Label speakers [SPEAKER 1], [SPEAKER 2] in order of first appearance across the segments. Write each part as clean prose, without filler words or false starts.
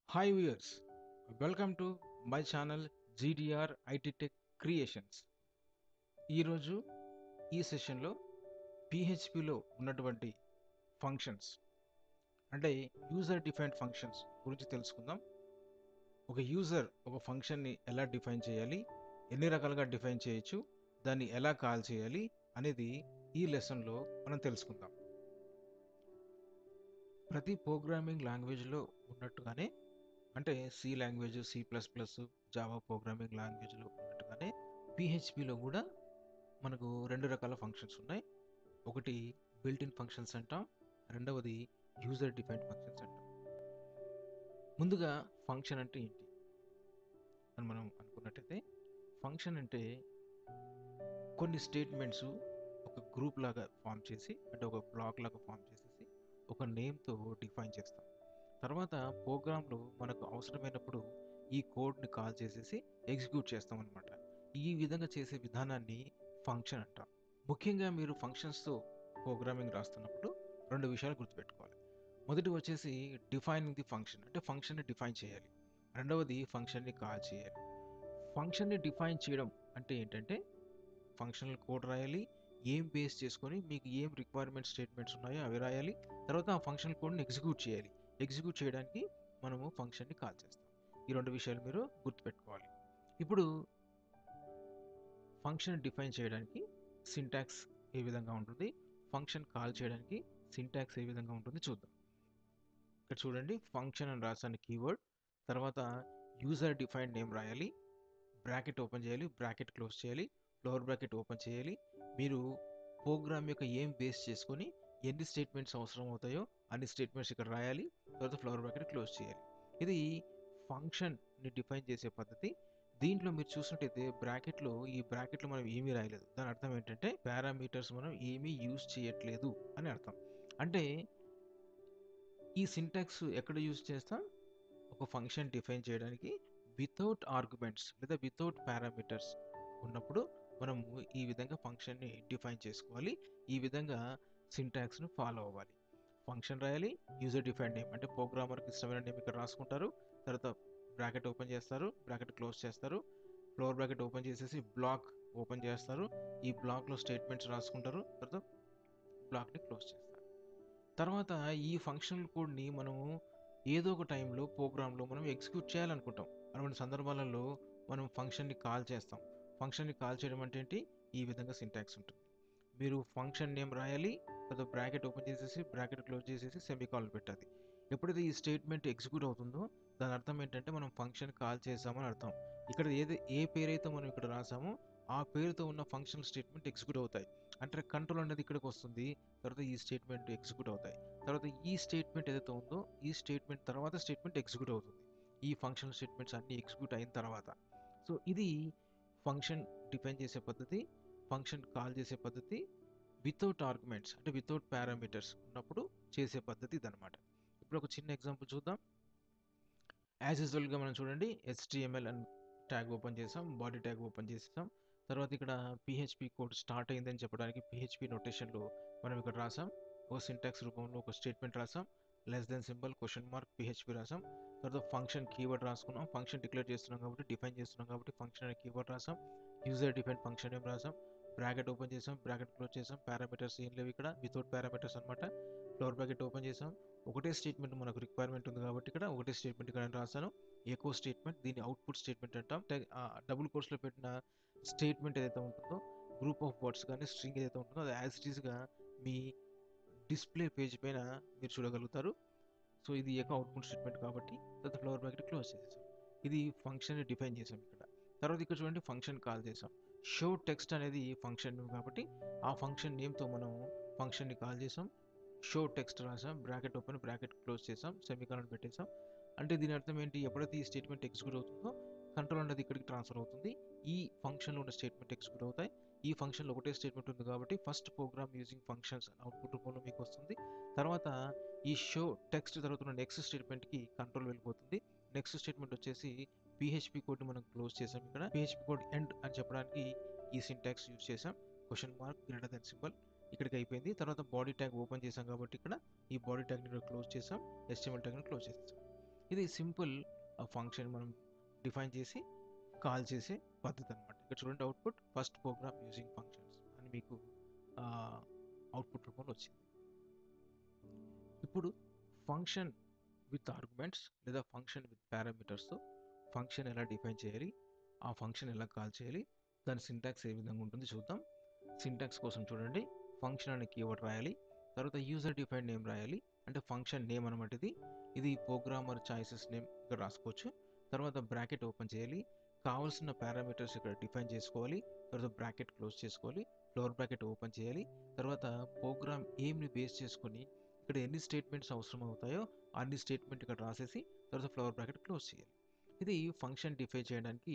[SPEAKER 1] Hi viewers, welcome to my channel GDR IT Tech Creations. ఈరోజు ఈ సెషన్లో PHPలో ఉన్నటువంటి ఫంక్షన్స్ అంటే యూజర్ డిఫైన్డ్ ఫంక్షన్స్ గురించి తెలుసుకుందాం. ఒక యూజర్ ఒక ఫంక్షన్ని ఎలా డిఫైన్ చేయాలి, ఎన్ని రకాలుగా డిఫైన్ చేయొచ్చు, దాన్ని ఎలా కాల్ చేయాలి అనేది ఈ లెసన్లో మనం తెలుసుకుందాం. ప్రతి ప్రోగ్రామింగ్ లాంగ్వేజ్లో ఉన్నట్టుగానే అంటే C language, C++, Java programming లాంగ్వేజ్లో ఉన్నట్టుగానే పిహెచ్పిలో కూడా మనకు రెండు రకాల ఫంక్షన్స్ ఉన్నాయి. ఒకటి బిల్ట్ ఇన్ ఫంక్షన్స్ అంటాం, రెండవది యూజర్ డిఫైన్డ్ ఫంక్షన్స్ అంటాం. ముందుగా ఫంక్షన్ అంటే ఏంటి అని మనం అనుకున్నట్టయితే, ఫంక్షన్ అంటే కొన్ని స్టేట్మెంట్స్ ఒక గ్రూప్ లాగా ఫామ్ చేసి, అంటే ఒక బ్లాక్ లాగా ఫామ్ చేసేసి ఒక నేమ్తో డిఫైన్ చేస్తాం. తర్వాత ప్రోగ్రాంలో మనకు అవసరమైనప్పుడు ఈ కోడ్ని కాల్ చేసేసి ఎగ్జిక్యూట్ చేస్తాం అనమాట. ఈ విధంగా చేసే విధానాన్ని ఫంక్షన్ అంటాం. ముఖ్యంగా మీరు ఫంక్షన్స్తో ప్రోగ్రామింగ్ రాస్తున్నప్పుడు రెండు విషయాలు గుర్తుపెట్టుకోవాలి. మొదటి వచ్చేసి డిఫైనింగ్ ది ఫంక్షన్, అంటే ఫంక్షన్ని డిఫైన్ చేయాలి. రెండవది ఫంక్షన్ని కాల్ చేయాలి. ఫంక్షన్ని డిఫైన్ చేయడం అంటే ఏంటంటే ఫంక్షనల్ కోడ్ రాయాలి, ఏం బేస్ చేసుకొని మీకు ఏం రిక్వైర్మెంట్ స్టేట్మెంట్స్ ఉన్నాయో అవి రాయాలి. తర్వాత ఆ ఫంక్షనల్ కోడ్ని ఎగ్జిక్యూట్ చేయాలి. ఎగ్జిక్యూట్ చేయడానికి మనము ఫంక్షన్ని కాల్ చేస్తాం. ఈ రెండు విషయాలు మీరు గుర్తుపెట్టుకోవాలి. ఇప్పుడు ఫంక్షన్ డిఫైన్ చేయడానికి సింటాక్స్ ఏ విధంగా ఉంటుంది, ఫంక్షన్ కాల్ చేయడానికి సింటాక్స్ ఏ విధంగా ఉంటుంది చూద్దాం. ఇక్కడ చూడండి, ఫంక్షన్ అని రాసాను కీవర్డ్, తర్వాత యూజర్ డిఫైన్డ్ నేమ్ రాయాలి, బ్రాకెట్ ఓపెన్ చేయాలి, బ్రాకెట్ క్లోజ్ చేయాలి, ఫ్లోర్ బ్రాకెట్ ఓపెన్ చేయాలి. మీరు ప్రోగ్రామ్ యొక్క ఏం బేస్ చేసుకొని ఎన్ని స్టేట్మెంట్స్ అవసరం అవుతాయో అన్ని స్టేట్మెంట్స్ ఇక్కడ రాయాలి, తర్వాత ఫ్లోర్ బ్రాకెట్ క్లోజ్ చేయాలి. ఇది ఫంక్షన్ని డిఫైన్ చేసే పద్ధతి. దీంట్లో మీరు చూసినట్టయితే బ్రాకెట్లో, ఈ బ్రాకెట్లో మనం ఏమీ రాయలేదు. దాని అర్థం ఏంటంటే పారామీటర్స్ మనం ఏమీ యూజ్ చేయట్లేదు అని అర్థం. అంటే ఈ సింటాక్స్ ఎక్కడ యూజ్ చేస్తాం, ఒక ఫంక్షన్ డిఫైన్ చేయడానికి వితౌట్ ఆర్గ్యుమెంట్స్ లేదా వితౌట్ పారామీటర్స్ ఉన్నప్పుడు మనము ఈ విధంగా ఫంక్షన్ని డిఫైన్ చేసుకోవాలి. ఈ విధంగా సింటాక్స్ను ఫాలో అవ్వాలి. ఫంక్షన్ రాయాలి, యూజర్ డిఫైన్డ్ నేమ్ అంటే ప్రోగ్రామర్కి ఇష్టమైన నేమ్ ఇక్కడ రాసుకుంటారు, తర్వాత బ్రాకెట్ ఓపెన్ చేస్తారు, బ్రాకెట్ క్లోజ్ చేస్తారు, ఫ్లోర్ బ్రాకెట్ ఓపెన్ చేసేసి బ్లాక్ ఓపెన్ చేస్తారు, ఈ బ్లాక్లో స్టేట్మెంట్స్ రాసుకుంటారు, తర్వాత బ్లాక్ని క్లోజ్ చేస్తారు. తర్వాత ఈ ఫంక్షనల్ కోడ్ని మనము ఏదో ఒక టైంలో ప్రోగ్రాంలో మనం ఎగ్జిక్యూట్ చేయాలనుకుంటాం. అటువంటి సందర్భాలలో మనం ఫంక్షన్ని కాల్ చేస్తాం. ఫంక్షన్ని కాల్ చేయడం అంటే ఏంటి, ఈ విధంగా సింటాక్స్ ఉంటుంది. మీరు ఫంక్షన్ నేమ్ రాయాలి, తర్వాత బ్రాకెట్ ఓపెన్ చేసేసి బ్రాకెట్ క్లోజ్ చేసేసి సెమీకాలన్ పెట్టాలి. ఎప్పుడైతే ఈ స్టేట్మెంట్ ఎగ్జిక్యూట్ అవుతుందో దాని అర్థం ఏంటంటే మనం ఫంక్షన్ కాల్ చేసామని అర్థం. ఇక్కడ ఏ పేరైతే మనం ఇక్కడ రాసామో ఆ పేరుతో ఉన్న ఫంక్షనల్ స్టేట్మెంట్ ఎగ్జిక్యూట్ అవుతాయి. అంటే కంట్రోల్ అనేది ఇక్కడికి వస్తుంది, తర్వాత ఈ స్టేట్మెంట్ ఎగ్జిక్యూట్ అవుతాయి. తర్వాత ఈ స్టేట్మెంట్ ఏదైతే ఉందో ఈ స్టేట్మెంట్ తర్వాత స్టేట్మెంట్ ఎగ్జిక్యూట్ అవుతుంది, ఈ ఫంక్షనల్ స్టేట్మెంట్స్ అన్ని ఎగ్జిక్యూట్ అయిన తర్వాత. సో ఇది ఫంక్షన్ డిఫైన్ చేసే పద్ధతి, ఫంక్షన్ కాల్ చేసే పద్ధతి వితౌట్ ఆర్గ్యుమెంట్స్ అంటే వితౌట్ పారామీటర్స్ ఉన్నప్పుడు చేసే పద్ధతి ఇదనమాట. ఇప్పుడు ఒక చిన్న ఎగ్జాంపుల్ చూద్దాం. యాజ్ యూజువల్గా మనం చూడండి, HTML అని ట్యాగ్ ఓపెన్ చేసాం, బాడీ ట్యాగ్ ఓపెన్ చేసాం, తర్వాత ఇక్కడ పిహెచ్పి కోడ్ స్టార్ట్ అయిందని చెప్పడానికి పిహెచ్పి నోటేషన్లో మనం ఇక్కడ రాసాం, ఒక సింటాక్స్ రూపంలో ఒక స్టేట్మెంట్ రాసాం, less than symbol question mark PHP రాసాం, తర్వాత ఫంక్షన్ కీవర్డ్ రాసుకున్నాం, ఫంక్షన్ డిక్లేర్ చేస్తున్నాం కాబట్టి డిఫైన్ చేస్తున్నాం కాబట్టి ఫంక్షన్ అనే కీవర్డ్ రాసాం, యూజర్ డిఫైన్ ఫంక్షన్ ఏం రాసాం, బ్రాకెట్ ఓపెన్ చేసాం, బ్రాకెట్ క్లోజ్ చేసాం, పారామీటర్స్ ఏం లేవు ఇక్కడ, వితౌట్ పారామీటర్స్ అనమాట. ఫ్లోర్ బ్రాకెట్ ఓపెన్ చేసాం, ఒకటే స్టేట్మెంట్ మనకు రిక్వైర్మెంట్ ఉంది కాబట్టి ఇక్కడ ఒకటే స్టేట్మెంట్ ఇక్కడ రాసాను, ఎకో స్టేట్మెంట్, దీన్ని అవుట్పుట్ స్టేట్మెంట్ అంటాం. డబుల్ కోర్స్లో పెట్టిన స్టేట్మెంట్ ఏదైతే ఉంటుందో, గ్రూప్ ఆఫ్ వర్డ్స్ కానీ స్ట్రింగ్ ఏదైతే ఉంటుందో అది యాజ్ ఇట్ ఈస్గా మీ డిస్ప్లే పేజ్ పైన మీరు చూడగలుగుతారు. సో ఇది ఎకో అవుట్పుట్ స్టేట్మెంట్ కాబట్టి తర్వాత ఫ్లోర్ బ్రాకెట్ క్లోజ్ చేసేసాం. ఇది ఫంక్షన్ డిఫైన్ చేసాం ఇక్కడ. తర్వాత ఇక్కడ చూడండి, ఫంక్షన్ కాల్ చేసాం. షో టెక్స్ట్ అనేది ఫంక్షన్ నేమ్ కాబట్టి ఆ ఫంక్షన్ నేమ్తో మనం ఫంక్షన్ని కాల్ చేసాం, షో టెక్స్ట్ రాసాం, బ్రాకెట్ ఓపెన్ బ్రాకెట్ క్లోజ్ చేసాం, సెమీకాలన్ పెట్టేసాం. అంటే దీని అర్థం ఏంటి, ఎప్పుడైతే ఈ స్టేట్మెంట్ ఎగ్జిక్యూట్ అవుతుందో కంట్రోల్ అనేది ఇక్కడికి ట్రాన్స్ఫర్ అవుతుంది, ఈ ఫంక్షన్లో ఉన్న స్టేట్మెంట్ ఎగ్జిక్యూట్ అవుతాయి. ఈ ఫంక్షన్లో ఒకటే స్టేట్మెంట్ ఉంది కాబట్టి first program using functions output రూపంలో మీకు వస్తుంది. తర్వాత ఈ షో టెక్స్ట్ తర్వాత ఉన్న నెక్స్ట్ స్టేట్మెంట్కి కంట్రోల్ వెళ్ళిపోతుంది. నెక్స్ట్ స్టేట్మెంట్ వచ్చేసి పిహెచ్పి కోడ్ని మనం క్లోజ్ చేసాం. ఇక్కడ పిహెచ్పి కోడ్ ఎండ్ అని చెప్పడానికి ఈ సింటాక్స్ యూజ్ చేసాం, question mark greater than symbol ఇక్కడికి అయిపోయింది. తర్వాత బాడీ ట్యాగ్ ఓపెన్ చేసాం కాబట్టి ఇక్కడ ఈ బాడీ ట్యాగ్ని క్లోజ్ చేసాం, HTML ట్యాగ్ని క్లోజ్ చేసాం. ఇది సింపుల్ ఫంక్షన్ మనం డిఫైన్ చేసి కాల్ చేసే పద్ధతి అనమాట. ఇక్కడ చూడండి output first program using functions అని మీకు అవుట్పుట్ రూపంలో వచ్చింది. ఇప్పుడు ఫంక్షన్ విత్ ఆర్గ్యుమెంట్స్ లేదా ఫంక్షన్ విత్ పారామీటర్స్తో ఫంక్షన్ ఎలా డిఫైన్ చేయాలి, ఆ ఫంక్షన్ ఎలా కాల్ చేయాలి, దాని సింటాక్స్ ఏ విధంగా ఉంటుంది చూద్దాం. సింటాక్స్ కోసం చూడండి, ఫంక్షన్ అనే కీవర్డ్ రాయాలి, తర్వాత యూజర్ డిఫైన్ నేమ్ రాయాలి, అంటే ఫంక్షన్ నేమ్ అనమాట. ఇది ప్రోగ్రామర్ చాయిసెస్ నేమ్ ఇక్కడ రాసుకోవచ్చు. తర్వాత బ్రాకెట్ ఓపెన్ చేయాలి, కావాల్సిన పారామీటర్స్ ఇక్కడ డిఫైన్ చేసుకోవాలి, తర్వాత బ్రాకెట్ క్లోజ్ చేసుకోవాలి, ఫ్లోర్ బ్రాకెట్ ఓపెన్ చేయాలి. తర్వాత ప్రోగ్రామ్ ఏమ్ని బేస్ చేసుకొని ఇక్కడ ఎన్ని స్టేట్మెంట్స్ అవసరం అవుతాయో అన్ని స్టేట్మెంట్ ఇక్కడ రాసేసి తర్వాత ఫ్లోర్ బ్రాకెట్ క్లోజ్ చేయాలి. ఇది ఫంక్షన్ డిఫైన్ చేయడానికి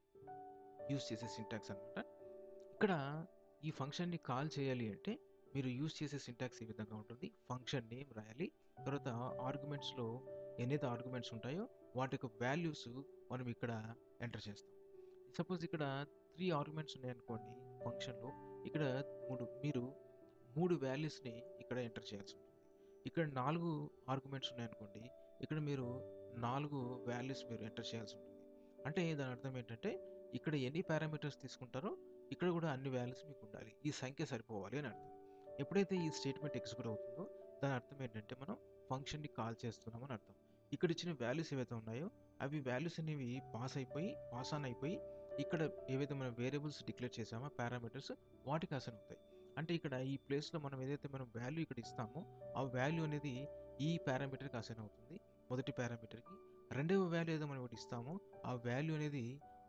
[SPEAKER 1] యూజ్ చేసే సింటాక్స్ అనమాట. ఇక్కడ ఈ ఫంక్షన్ని కాల్ చేయాలి అంటే మీరు యూజ్ చేసే సింటాక్స్ ఈ విధంగా ఉంటుంది. ఫంక్షన్ నేమ్ రాయాలి, తర్వాత ఆర్గ్యుమెంట్స్లో ఎన్నైతే ఆర్గ్యుమెంట్స్ ఉంటాయో వాటి యొక్క వాల్యూస్ మనం ఇక్కడ ఎంటర్ చేస్తాం. సపోజ్ ఇక్కడ 3 ఆర్గ్యుమెంట్స్ ఉన్నాయనుకోండి ఫంక్షన్లో, ఇక్కడ మీరు 3 వాల్యూస్ని ఇక్కడ ఎంటర్ చేయాల్సి ఉంటుంది. ఇక్కడ 4 ఆర్గ్యుమెంట్స్ ఉన్నాయనుకోండి, ఇక్కడ మీరు 4 వాల్యూస్ మీరు ఎంటర్ చేయాల్సి ఉంటుంది. అంటే దాని అర్థం ఏంటంటే ఇక్కడ ఎన్ని పారామీటర్స్ తీసుకుంటారో ఇక్కడ కూడా అన్ని వాల్యూస్ మీకు ఉండాలి, ఈ సంఖ్య సరిపోవాలి అని అర్థం. ఎప్పుడైతే ఈ స్టేట్మెంట్ ఎగ్జిక్యూట్ అవుతుందో దాని అర్థం ఏంటంటే మనం ఫంక్షన్ని కాల్ చేస్తున్నామని అర్థం. ఇక్కడ ఇచ్చిన వాల్యూస్ ఏవైతే ఉన్నాయో అవి వాల్యూస్ అనేవి పాస్ ఆన్ అయిపోయి ఇక్కడ ఏవైతే మనం వేరియబుల్స్ డిక్లేర్ చేసామో పారామీటర్స్ వాటికి అసైన్ అవుతాయి. అంటే ఇక్కడ ఈ ప్లేస్లో మనం ఏదైతే మనం వాల్యూ ఇక్కడ ఇస్తామో ఆ వాల్యూ అనేది ఈ పారామీటర్కి అసైన్ అవుతుంది, మొదటి పారామీటర్కి. రెండవ వాల్యూ ఏదో మనం ఒకటి ఇస్తామో ఆ వాల్యూ అనేది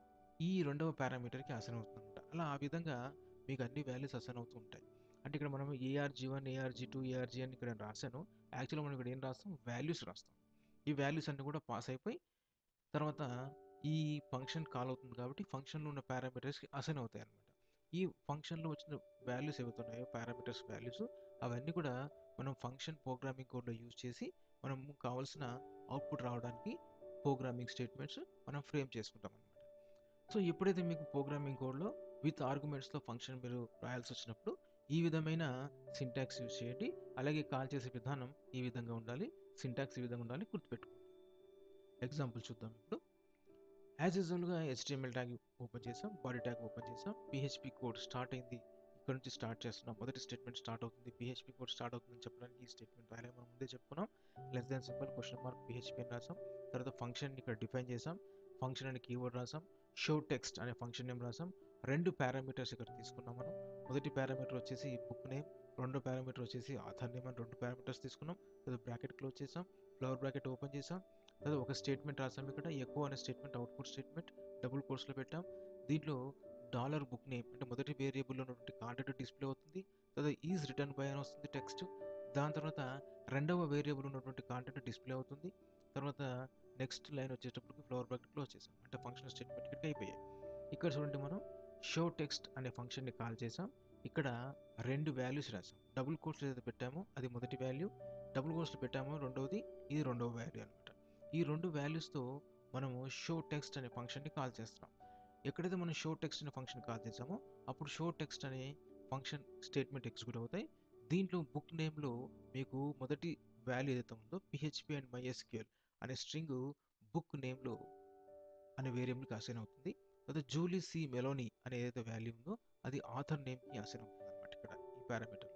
[SPEAKER 1] ఈ రెండవ పారామీటర్కి అసైన్ అవుతుందన్నమాట. అలా ఆ విధంగా మీకు అన్ని వాల్యూస్ అసైన్ అవుతూ ఉంటాయి. అంటే ఇక్కడ మనం ARG1, ARG2, ARG అని ఇక్కడ రాశాను, యాక్చువల్గా మనం ఇక్కడ ఏం రాస్తాం, వాల్యూస్ రాస్తాం. ఈ వాల్యూస్ అన్నీ కూడా పాస్ అయిపోయి తర్వాత ఈ ఫంక్షన్ కాల్ అవుతుంది కాబట్టి ఫంక్షన్లో ఉన్న పారామీటర్స్కి అసైన్ అవుతాయి అన్నమాట. ఈ ఫంక్షన్లో వచ్చిన వాల్యూస్ ఏవైతే ఉన్నాయో పారామీటర్స్ వాల్యూస్ అవన్నీ కూడా మనం ఫంక్షన్ ప్రోగ్రామింగ్ కోడ్లో యూజ్ చేసి మనం కావాల్సిన అవుట్పుట్ రావడానికి ప్రోగ్రామింగ్ స్టేట్మెంట్స్ మనం ఫ్రేమ్ చేసుకుంటాం అనమాట. సో ఎప్పుడైతే మీకు ప్రోగ్రామింగ్ కోడ్లో విత్ ఆర్గ్యుమెంట్స్తో ఫంక్షన్ మీరు రాయాల్సి వచ్చినప్పుడు ఈ విధమైన సింటాక్స్ యూజ్ చేయండి. అలాగే కాల్ చేసే విధానం ఈ విధంగా ఉండాలి, సింటాక్స్ ఈ విధంగా ఉండాలి, గుర్తుపెట్టుకోండి. ఎగ్జాంపుల్ చూద్దాం. ఇప్పుడు యాజ్ యూజువల్గా HTML ట్యాగ్ ఓపెన్ చేసాం, బాడీ ట్యాగ్ ఓపెన్ చేసాం, PHP కోడ్ స్టార్ట్ అయింది, ఇక్కడ నుంచి స్టార్ట్ చేస్తున్నాం. మొదటి స్టేట్మెంట్ స్టార్ట్ అవుతుంది, PHP కోడ్ స్టార్ట్ అవుతుందని చెప్పడానికి ఈ స్టేట్మెంట్ రాయాలి. మనం ముందే చెప్పుకున్నాం, less than symbol question mark PHP అని రాసాం. తర్వాత ఫంక్షన్ ఇక్కడ డిఫైన్ చేసాం, ఫంక్షన్ అనే కీవర్డ్ రాసాం, షో టెక్స్ట్ అనే ఫంక్షన్ నేమ్ రాసాం. 2 పారామీటర్స్ ఇక్కడ తీసుకున్నాం మనం. మొదటి పారామీటర్ వచ్చేసి బుక్ నేమ్, రెండో పారామీటర్ వచ్చేసి ఆథర్ నేమ్ అని 2 పారామీటర్స్ తీసుకున్నాం. తర్వాత బ్రాకెట్ క్లోజ్ చేసాం, ఫ్లవర్ బ్రాకెట్ ఓపెన్ చేసాం. తర్వాత ఒక స్టేట్మెంట్ రాసాం, ఇక్కడ ఎకో అనే స్టేట్మెంట్ అవుట్పుట్ స్టేట్మెంట్ డబుల్ కోట్స్లో పెట్టాం. దీంట్లో డాలర్ బుక్ నేమ్ అంటే మొదటి వేరియబుల్లో ఉన్నటువంటి కాంటెంట్ డిస్ప్లే అవుతుంది. తర్వాత ఈజ్ రిటర్న్ బై అని వస్తుంది టెక్స్ట్. దాని తర్వాత రెండవ వేరియబుల్ ఉన్నటువంటి కాంటెంట్ డిస్ప్లే అవుతుంది. తర్వాత నెక్స్ట్ లైన్ వచ్చేటప్పటికి ఫ్లవర్ బ్రాకెట్ క్లోజ్ చేసాం, అంటే ఫంక్షన్ స్టేట్మెంట్ ఇక్కడికి అయిపోయాయి. ఇక్కడ చూడండి, మనం షో టెక్స్ట్ అనే ఫంక్షన్ని కాల్ చేసాం. ఇక్కడ 2 వాల్యూస్ రాసాం, డబుల్ కోట్స్ ఏదైతే పెట్టామో అది మొదటి వాల్యూ, డబుల్ కోట్స్లో పెట్టామో రెండవది, ఇది రెండవ వాల్యూ అనమాట. ఈ 2 వాల్యూస్తో మనము షో టెక్స్ట్ అనే ఫంక్షన్ని కాల్ చేస్తున్నాం. ఎక్కడైతే మనం షో టెక్స్ట్ అనే ఫంక్షన్ కాల్ చేసామో అప్పుడు షో టెక్స్ట్ అనే ఫంక్షన్ స్టేట్మెంట్ ఎగ్జిక్యూట్ అవుతాయి. దీంట్లో బుక్ నేమ్లో మీకు మొదటి వాల్యూ ఏదైతే ఉందో PHP అండ్ MySQL అనే స్ట్రింగ్ బుక్ నేమ్లో అనే వేరియబుల్కి అసైన్ అవుతుంది. తర్వాత జూలీ సి మెలోనీ అనే ఏదైతే వాల్యూ ఉందో అది ఆథర్ నేమ్కి అసైన్ అవుతుంది అనమాట. ఇక్కడ ఈ పారామీటర్లో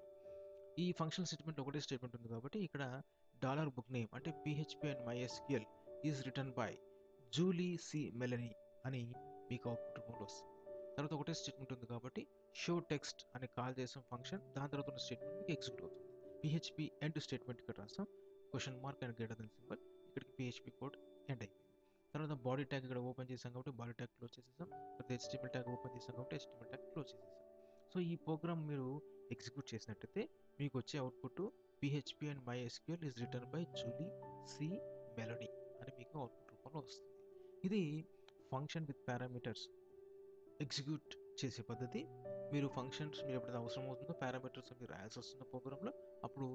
[SPEAKER 1] ఈ ఫంక్షన్ స్టేట్మెంట్ ఒకటే స్టేట్మెంట్ ఉంది కాబట్టి ఇక్కడ డాలర్ బుక్ నేమ్ అంటే PHP and MySQL is return by Julie C Melanie అని మీకు అవుట్పుట్ రూపంలో వస్తుంది. తర్వాత ఒకటే స్టేట్మెంట్ ఉంది కాబట్టి షో టెక్స్ట్ అని కాల్ చేసాం ఫంక్షన్, దాని తర్వాత ఉన్న స్టేట్మెంట్ మీకు ఎగ్జిక్యూట్ అవుతుంది. PHP ఎండ్ స్టేట్మెంట్ ఇక్కడ రాసాం, question mark and greater than symbol, ఇక్కడికి PHP కోడ్ ఎండ్ అయిపోయింది. తర్వాత బాడీ ట్యాగ్ ఇక్కడ ఓపెన్ చేసాం కాబట్టి బాడీ ట్యాగ్ క్లోజ్ చేసేసాం. తర్వాత HTML ట్యాగ్ ఓపెన్ చేసాం కాబట్టి HTML ట్యాగ్ క్లోజ్ చేసేసాం. సో ఈ ప్రోగ్రామ్ మీరు ఎగ్జిక్యూట్ చేసినట్టయితే మీకు వచ్చే output PHP and MySQL is return by Julie C Melody అని మీకు అవుట్పుట్ రూపంలో వస్తుంది. ఇది ఫంక్షన్ విత్ పారామీటర్స్ ఎగ్జిక్యూట్ చేసే పద్ధతి. మీరు ఫంక్షన్స్ మీరు ఎప్పుడైతే అవసరం అవుతుందో పారామీటర్స్ మీరు రాయాల్సి వస్తున్న ప్రోగ్రాంలో అప్పుడు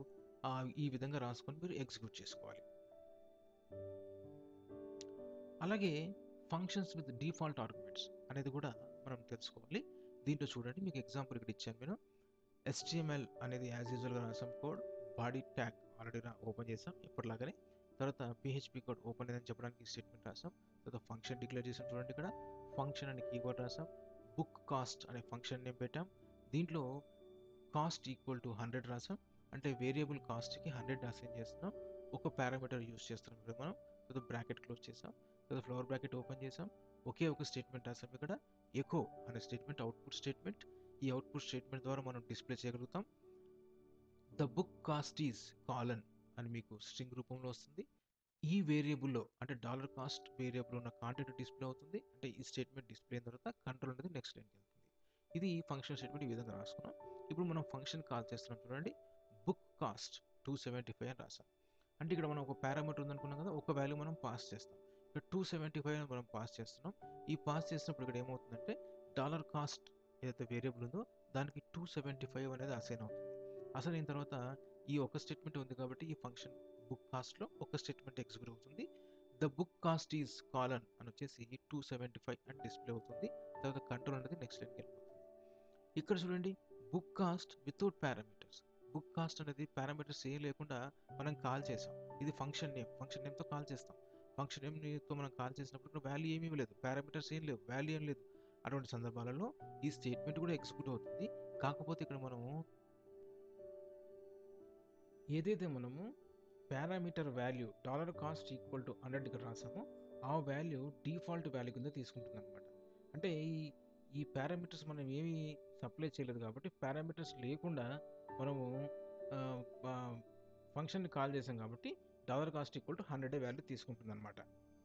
[SPEAKER 1] ఈ విధంగా రాసుకొని మీరు ఎగ్జిక్యూట్ చేసుకోవాలి. అలాగే ఫంక్షన్స్ విత్ డిఫాల్ట్ ఆర్గ్యుమెంట్స్ అనేది కూడా మనం తెలుసుకోవాలి. దీంట్లో చూడండి, మీకు ఎగ్జాంపుల్ ఇక్కడ ఇచ్చాను నేను. HTML అనేది యాజ్ యూజువల్గా రాసాం code, body tag already open చేసాం ఎప్పటిలాగానే. తర్వాత పిహెచ్పి కోడ్ ఓపెన్ అయిందని చెప్పడానికి ఈ స్టేట్మెంట్ రాసాం. తర్వాత ఫంక్షన్ డిక్లేర్ చేసాం. చూడండి ఇక్కడ ఫంక్షన్ అనే కీవర్డ్ రాసాం. బుక్ కాస్ట్ అనే ఫంక్షన్ నేమ్ పెట్టాం. దీంట్లో కాస్ట్ ఈక్వల్ టు 100 రాసాం. అంటే వేరియబుల్ కాస్ట్కి 100 అసైన్ చేస్తున్నాం. ఒక పారామీటర్ యూస్ చేస్తున్నాం ఇక్కడ మనం. తర్వాత బ్రాకెట్ క్లోజ్ చేసాం. తర్వాత ఫ్లవర్ బ్రాకెట్ ఓపెన్ చేసాం. ఒకే ఒక స్టేట్మెంట్ రాసాం ఇక్కడ, ఎకో అనే స్టేట్మెంట్ అవుట్పుట్ స్టేట్మెంట్. ఈ అవుట్పుట్ స్టేట్మెంట్ ద్వారా మనం డిస్ప్లే చేయగలుగుతాం. The book cost is colon అని మీకు స్ట్రింగ్ రూపంలో వస్తుంది. ఈ వేరియబుల్లో అంటే డాలర్ కాస్ట్ వేరియబుల్ ఉన్న కాంటెంట్ డిస్ప్లే అవుతుంది. అంటే ఈ స్టేట్మెంట్ డిస్ప్లే అయిన తర్వాత కంట్రోల్ అనేది నెక్స్ట్ లైన్కి వెళ్తుంది. ఇది ఫంక్షన్ స్టేట్మెంట్ ఈ విధంగా రాసుకున్నాం. ఇప్పుడు మనం ఫంక్షన్ కాల్ చేస్తున్నాం. చూడండి బుక్ కాస్ట్ 275 అని రాసాం. అంటే ఇక్కడ మనం ఒక పారామీటర్ ఉందనుకున్నాం కదా, ఒక వాల్యూ మనం పాస్ చేస్తాం. ఇక్కడ 275 అని మనం పాస్ చేస్తున్నాం. ఈ పాస్ చేసినప్పుడు ఇక్కడ ఏమవుతుందంటే డాలర్ కాస్ట్ ఏదైతే వేరియబుల్ ఉందో దానికి 275 అనేది అసైన్ అవుతుంది. అసైన్ అయిన తర్వాత ఈ ఒక స్టేట్మెంట్ ఉంది కాబట్టి ఈ ఫంక్షన్ బుక్ కాస్ట్లో ఒక స్టేట్మెంట్ ఎగ్జిక్యూట్ అవుతుంది. The book cost is colon అని వచ్చేసి 275 అని డిస్ప్లే అవుతుంది. తర్వాత కంట్రోల్ అనేది నెక్స్ట్ లైన్కి వెళ్ళిపోతుంది. ఇక్కడ చూడండి book cost without parameters. Book cost అనేది పారామీటర్స్ ఏం లేకుండా మనం కాల్ చేసాం. ఇది ఫంక్షన్ నేమ్తో కాల్ చేస్తాం. ఫంక్షన్ నేమ్తో మనం కాల్ చేసినప్పుడు ఇక్కడ వాల్యూ ఏమీ లేదు, పారామీటర్స్ ఏం లేవు, వాల్యూ ఏం లేదు. అటువంటి సందర్భాలలో ఈ స్టేట్మెంట్ కూడా ఎగ్జిక్యూట్ అవుతుంది. కాకపోతే ఇక్కడ మనము ఏదైతే మనము parameter value dollar cost equal to 100 ఇక్కడ రాసామో ఆ వాల్యూ డిఫాల్ట్ వాల్యూ కింద తీసుకుంటుంది అనమాట. అంటే ఈ పారామీటర్స్ మనం ఏమి సప్లై చేయలేదు కాబట్టి పారామీటర్స్ లేకుండా మనము ఫంక్షన్ని కాల్ చేసాం కాబట్టి dollar cost equal to 100 value తీసుకుంటుంది అనమాట.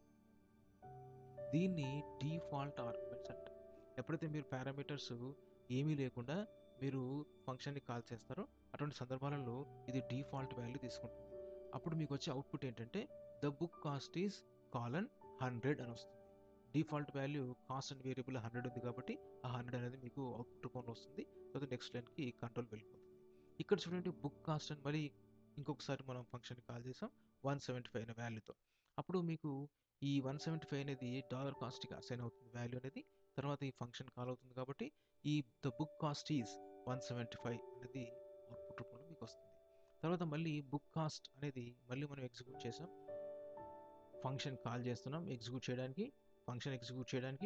[SPEAKER 1] దీన్ని డిఫాల్ట్ ఆర్గ్యుమెంట్స్ అంటారు. ఎప్పుడైతే మీరు పారామీటర్స్ ఏమీ లేకుండా మీరు ఫంక్షన్ని కాల్ చేస్తారో అటువంటి సందర్భాలలో ఇది డిఫాల్ట్ వాల్యూ తీసుకుంటుంది. అప్పుడు మీకు వచ్చే అవుట్పుట్ ఏంటంటే the book cost is colon 100 అని వస్తుంది. Default value cost and variable 100 ఉంది కాబట్టి ఆ 100 అనేది మీకు అవుట్పుట్ రూపంలో వస్తుంది. తర్వాత నెక్స్ట్ లైన్కి కంట్రోల్ వెళ్ళిపోతుంది. ఇక్కడ చూడండి బుక్ కాస్ట్ అని మరి ఇంకొకసారి మనం ఫంక్షన్ని కాల్ చేసాం 175 అనే వాల్యూతో. అప్పుడు మీకు ఈ 175 అనేది డాలర్ కాస్ట్కి అసైన్ అవుతుంది వాల్యూ అనేది. తర్వాత ఈ ఫంక్షన్ కాల్ అవుతుంది కాబట్టి ఈ ద బుక్ కాస్ట్ ఈజ్ 175 అనేది అవుట్పుట్ రూపంలో మీకు వస్తుంది. తర్వాత మళ్ళీ బుక్ కాస్ట్ అనేది మళ్ళీ మనం ఎగ్జిక్యూట్ చేసాం. ఫంక్షన్ కాల్ చేస్తున్నాం ఎగ్జిక్యూట్ చేయడానికి. ఫంక్షన్ ఎగ్జిక్యూట్ చేయడానికి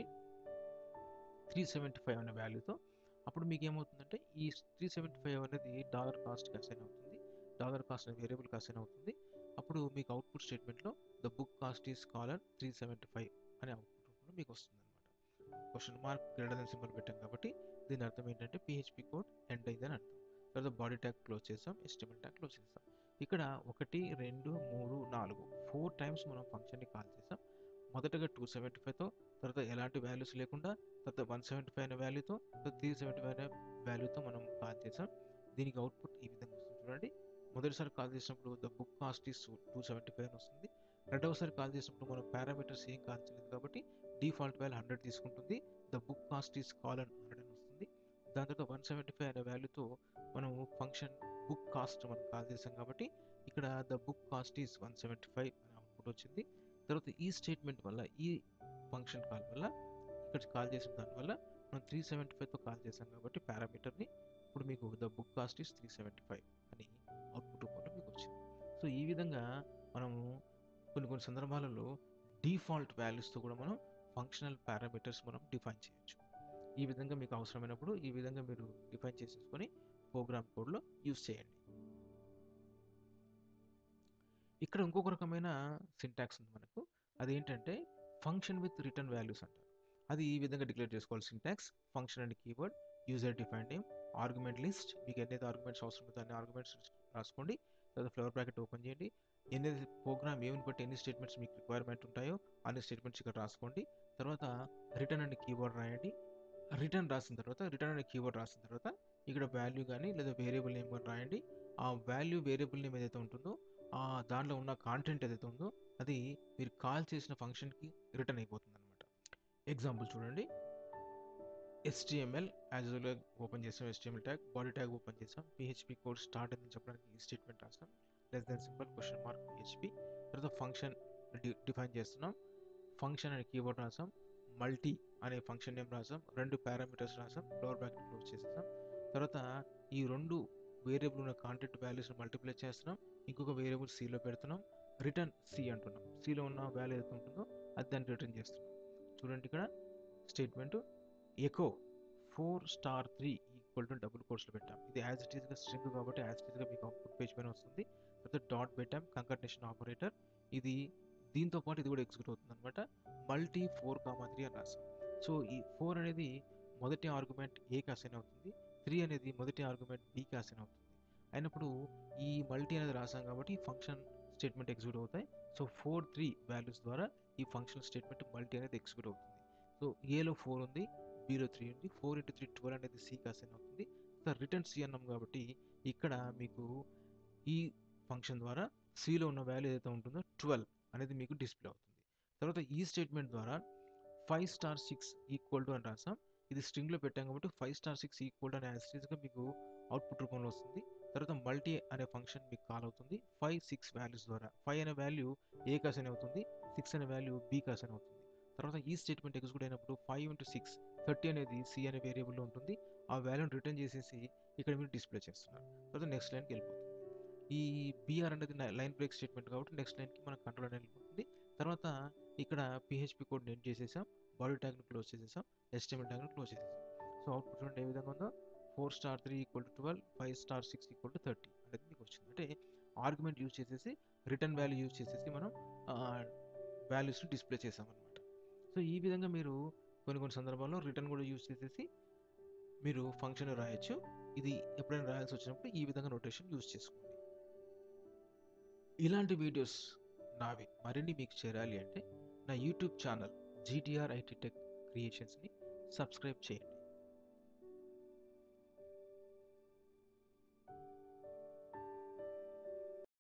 [SPEAKER 1] 375 అనే వాల్యూతో. అప్పుడు మీకు ఏమవుతుందంటే ఈ 375 అనేది డాలర్ కాస్ట్కి అసైన్ అవుతుంది. డాలర్ కాస్ట్ అనే వేరియబుల్కి అసైన్ అవుతుంది. అప్పుడు మీకు అవుట్పుట్ స్టేట్మెంట్లో the book cost is colon 375 అనే అవుట్పుట్ రూపంలో మీకు వస్తుంది అనమాట. Question mark greater than symbol పెట్టాం కాబట్టి దీని అర్థం ఏంటంటే పిహెచ్పి కోడ్ ఎండ్ అయిందని అర్థం. తర్వాత బాడీ ట్యాగ్ క్లోజ్ చేసాం, HTML ట్యాగ్ క్లోజ్ చేసాం. ఇక్కడ 1 2 3 4 4 టైమ్స్ మనం ఫంక్షన్ని కాల్ చేసాం. మొదటగా 275తో, తర్వాత ఎలాంటి వాల్యూస్ లేకుండా, తర్వాత 175 అనే వాల్యూతో, తర్వాత 375 అనే వాల్యూతో మనం కాల్ చేసాం. దీనికి అవుట్పుట్ ఈ విధంగా వస్తుంది చూడండి. మొదటిసారి కాల్ చేసినప్పుడు ద బుక్ కాస్ట్ ఈస్ 275 అని వస్తుంది. రెండవసారి కాల్ చేసినప్పుడు మనం పారామీటర్స్ ఏం కాల్ చేయలేదు కాబట్టి డిఫాల్ట్ వాల్యూ 100 తీసుకుంటుంది. The book cost is colon 100 అని వస్తుంది. దాని తర్వాత 175 అనే వాల్యూతో మనం ఫంక్షన్ బుక్ కాస్ట్ మనం కాల్ చేసాం కాబట్టి ఇక్కడ ద బుక్ కాస్ట్ ఈస్ 175 అనే అవుట్పుట్ వచ్చింది. తర్వాత ఈ స్టేట్మెంట్ వల్ల ఈ ఫంక్షన్ కాల్ వల్ల ఇక్కడ కాల్ చేసిన దానివల్ల మనం 375తో కాల్ చేసాం కాబట్టి పారామీటర్ని ఇప్పుడు మీకు ద బుక్ కాస్ట్ ఈస్ 375 అని అవుట్పుట్ రూపంలో మీకు వచ్చింది. సో ఈ విధంగా మనము కొన్ని సందర్భాలలో డిఫాల్ట్ వాల్యూస్తో కూడా మనం ఫంక్షనల్ పారామీటర్స్ మనం డిఫైన్ చేయొచ్చు. ఈ విధంగా మీకు అవసరమైనప్పుడు ఈ విధంగా మీరు డిఫైన్ చేసేసుకొని ప్రోగ్రామ్ కోడ్లో యూజ్ చేయండి. ఇక్కడ ఇంకొక రకమైన సింటాక్స్ ఉంది మనకు. అదేంటంటే ఫంక్షన్ విత్ రిటర్న్ వాల్యూస్ అంటారు. అది ఈ విధంగా డిక్లేర్ చేసుకోవాలి syntax. Function and keyword, user define name, argument list. మీకు ఎన్నైతే ఆర్గ్యుమెంట్స్ అవసరమో అన్ని ఆర్గ్యుమెంట్స్ రాసుకోండి. తర్వాత ఫ్లవర్ బ్రాకెట్ ఓపెన్ చేయండి. ఎన్నైతే ప్రోగ్రామ్ ఏమిని బట్టి ఎన్ని స్టేట్మెంట్స్ మీకు రిక్వైర్మెంట్ ఉంటాయో అన్ని స్టేట్మెంట్స్ ఇక్కడ రాసుకోండి. తర్వాత రిటర్న్ అండ్ కీవర్డ్ రాయండి. రిటర్న్ రాసిన తర్వాత రిటర్న్ అనే కీవర్డ్ రాసిన తర్వాత ఇక్కడ వాల్యూ కానీ లేదా వేరియబుల్ నేమ్ కానీ రాయండి. ఆ వాల్యూ వేరియబుల్ నేమ్ ఏదైతే ఉంటుందో దాంట్లో ఉన్న కాంటెంట్ ఏదైతే ఉందో అది మీరు కాల్ చేసిన ఫంక్షన్కి రిటర్న్ అయిపోతుంది అనమాట. ఎగ్జాంపుల్ చూడండి. HTML యాజ్ యూజువల్గా ఓపెన్ చేసాం. HTML tag, body tag open చేసాం. PHP కోడ్ స్టార్ట్ అని చెప్పడానికి ఈ స్టేట్మెంట్ రాస్తాం. Less than symbol question mark PHP. తర్వాత ఫంక్షన్ డిఫైన్ చేస్తున్నాం. ఫంక్షన్ అనే కీవర్డ్ రాసాం. మల్టీ అనే ఫంక్షన్ నేమ్ రాసాం. 2 పారామీటర్స్ రాసాం. ఫ్లవర్ బ్రాకెట్ క్లోజ్ చేసేసాం. తర్వాత ఈ 2 వేరియబుల్ ఉన్న కాంటెంట్ వాల్యూస్ని మల్టిప్లై చేస్తున్నాం. ఇంకొక వేరియబుల్ Cలో పెడుతున్నాం. రిటర్న్ సి అంటున్నాం. సిలో ఉన్న వాల్యూ ఏదైతే ఉంటుందో అది దాన్ని రిటర్న్ చేస్తున్నాం. చూడండి ఇక్కడ statement echo 4*3 equal to double కోట్స్లో పెట్టాం. ఇది యాజ్ ఇట్ ఈస్గా స్ట్రింగ్ కాబట్టి యాజ్ ఇట్ ఈస్గా మీకు అవుట్పుట్ పేజ్ పైన వస్తుంది. తర్వాత డాట్ పెట్టాం, కంకాటినేషన్ ఆపరేటర్. ఇది దీంతో పాటు ఇది కూడా ఎగ్జిక్యూట్ అవుతుంది అనమాట. మల్టీ 4,3 అని రాసాం. సో ఈ 4 అనేది మొదటి ఆర్గ్యుమెంట్ ఏకి అసైన్ అవుతుంది, 3 అనేది మొదటి ఆర్గ్యుమెంట్ బికి అసైన్ అవుతుంది. అయినప్పుడు ఈ మల్టీ అనేది రాసాం కాబట్టి ఈ ఫంక్షన్ స్టేట్మెంట్ ఎగ్జిక్యూట్ అవుతాయి. సో 4, 3 వాల్యూస్ ద్వారా ఈ ఫంక్షన్ స్టేట్మెంట్ మల్టీ అనేది ఎగ్జిక్యూట్ అవుతుంది. సో ఏలో 4 ఉంది, బిలో 3 ఉంది. 4 × 3 12 అనేది సికి అసైన్ అవుతుంది. సో రిటర్న్ సి అన్నాం కాబట్టి ఇక్కడ మీకు ఈ ఫంక్షన్ ద్వారా సిలో ఉన్న వాల్యూ ఏదైతే ఉంటుందో 12 అనేది మీకు డిస్ప్లే అవుతుంది. తర్వాత ఈ స్టేట్మెంట్ ద్వారా 5*6 ఈక్వల్ టు అని రాసాం. ఇది స్ట్రింగ్లో పెట్టాం కాబట్టి 5*6 ఈక్వల్ టు అనే యాస్టీస్గా మీకు అవుట్పుట్ రూపంలో వస్తుంది. తర్వాత మల్టీ అనే ఫంక్షన్ మీకు కాల్ అవుతుంది 5, 6 వాల్యూస్ ద్వారా. 5 అనే వాల్యూ ఏకి అసైన్ అవుతుంది, 6 అనే వాల్యూ బికి అసైన్ అవుతుంది. తర్వాత ఈ స్టేట్మెంట్ ఎగ్జిక్యూట్ అయినప్పుడు 5 × 6 30 అనేది సి అనే వేరియబుల్లో ఉంటుంది. ఆ వాల్యూని రిటర్న్ చేసేసి ఇక్కడ మీరు డిస్ప్లే చేస్తున్నారు. తర్వాత నెక్స్ట్ లైన్కి వెళ్ళిపోతుంది. ఈ బిఆర్ అనేది లైన్ బ్రేక్ స్టేట్మెంట్ కాబట్టి నెక్స్ట్ లైన్కి మన కంట్రోల్ అనేది వెళ్ళిపోతుంది. తర్వాత ఇక్కడ PHP కోడ్ ఎండ్ చేసేసాం, బాడీ ట్యాగ్ని క్లోజ్ చేసేసాం, HTML ట్యాగ్ని క్లోజ్ చేసేసాం. సో అవుట్పుట్ చూడండి ఏ విధంగా ఉందో. 4*3 = 12, 5*6 = 30 అనేది మీకు వచ్చింది. అంటే ఆర్గ్యుమెంట్ యూజ్ చేసేసి రిటర్న్ వాల్యూ యూజ్ చేసేసి మనం వాల్యూస్ని డిస్ప్లే చేసామన్నమాట. సో ఈ విధంగా మీరు కొన్ని సందర్భాల్లో రిటర్న్ కూడా యూజ్ చేసేసి మీరు ఫంక్షన్ రాయొచ్చు. ఇది ఎప్పుడైనా రాయాల్సి వచ్చినప్పుడు ఈ విధంగా నోటేషన్ యూజ్ చేసుకోండి. ఇలాంటి వీడియోస్ నావి మరిన్ని మీకు చేరాలి అంటే నా YouTube channel GTR IT Tech క్రియేషన్స్ని సబ్స్క్రైబ్ చేయండి.